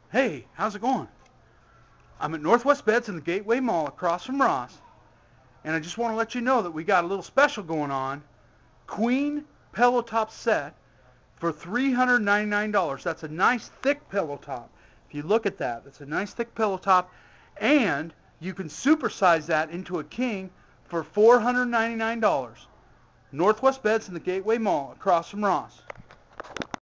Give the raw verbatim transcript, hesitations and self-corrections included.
Hey, how's it going? I'm at Northwest Beds in the Gateway Mall across from Ross, and I just want to let you know that we got a little special going on. Queen pillow top set for three hundred ninety-nine dollars. That's a nice thick pillow top. If you look at that, it's a nice thick pillow top, and you can supersize that into a king for four hundred ninety-nine dollars. Northwest Beds in the Gateway Mall across from Ross.